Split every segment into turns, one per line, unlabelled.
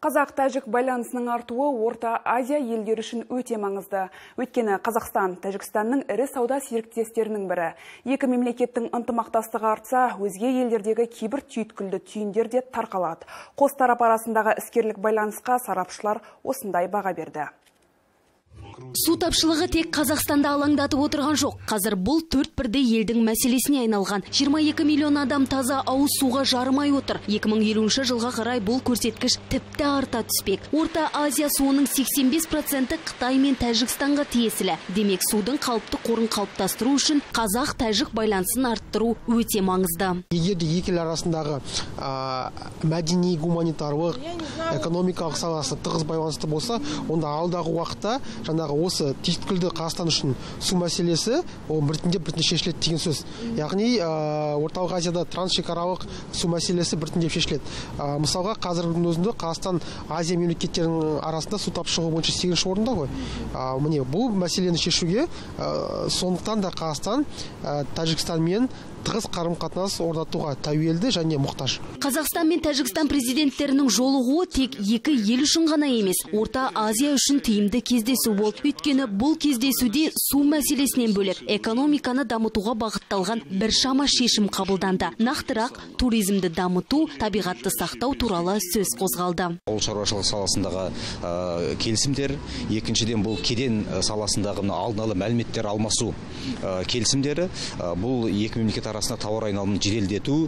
Қазақ-тәжік байланысының артуы Орта Азия елдері үшін өте маңызды. Өйткені Қазақстан, Тәжікстанның ірі сауда серіктестерінің бірі. Екі мемлекеттің ынтымақтастығы артса, өзге елдердегі кейбір түйткілді түйіндер де тарқалады. Қос тарап арасындағы іскерлік байланысқа сарапшылар осындай баға берді.
Су тапшылығы тек Қазақстанда алаңдатып отырған жоқ. Қазір бұл төрт бірдей елдің мәселесіне айналған. 22 миллион адам таза ауыз суға жарымай отыр. 2050 жылға қарай бұл көрсеткіш тіпті арта түспек. Орта Азия суының 85% Қытай мен Тәжікстанға тиесілі. Демек, судың қалыпты қорын қалыптастыру үшін Қазақ-Тәжік байланысын арттыру өте маңызды.
Егер де екі ел арасындағы мәдени, гуманитарлық, экономикалық саласы тығыз байланысты болса, онда алдағы уақытта осы түйткілді Қазақстан үшін су мәселесі біртіндеп шешіледі деген сөз. Яғни Орталық Азияда трансшекаралық су мәселесі біртіндеп шешіледі. Мысалға, қазірдің өзінде Қазақстан Азия мемлекеттерінің арасында су тапшылығы бойынша 8-ші орында ғой. Міне бұл мәселені шешуге сондықтан да Қазақстан Тәжікстанмен тығыз қарым-қатынас орнатуға тәуелді және мұқтаж.
Қазақстан мен Тәжікстан президенттерінің жолығуы тек екі ел үшін ғана емес, Орта Азия үшін тиімді кездесу болды. Өйткені бұл кездесуде су мәселесінен бөлек экономиканы дамытуға бағытталған біршама шешім қабылданды. Нақтырақ, туризмді дамыту, табиғатты сақтау туралы сөз қозғалды.
Ауыл шаруашылығы саласындағы келісімдер, екіншіден бұл кеден саласындағы алдын ала мәліметтер алмасу келісімдері, бұл екі мемлекет арасында тауар айналымын жеделдету,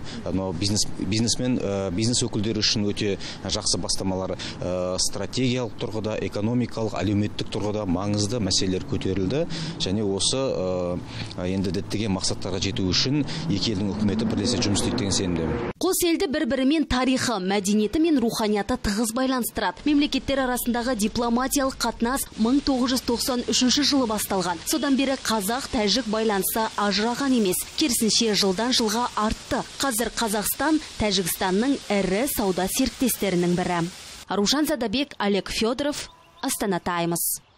бизнес өкілдері үшін өте жақсы бастамалар. Стратегиялық тұрғыда, экономикалық, әлеуметтік тұрғыда маңызды мәселелер көтерілді, және осы енді діттеген мақсаттарға жету үшін екі елдің үкіметі бірлесе жұмыс істейді деген сенімдемін.
Қос елді бір-бірімен тарихы, мәдениеті мен руханияты тығыз байланыстырады. Мемлекеттер арасындағы дипломатиялық қатынас 1993 жылы басталған. Содан бері Қазақ-Тәжік байланысы ажыраған емес, керісінше жылдан жылға артты. Қазір Қазақстан Тәжікстанның ірі сауда серіктестерінің бірі. Аружан Задабек, Олег Федоров, Астана Таймс.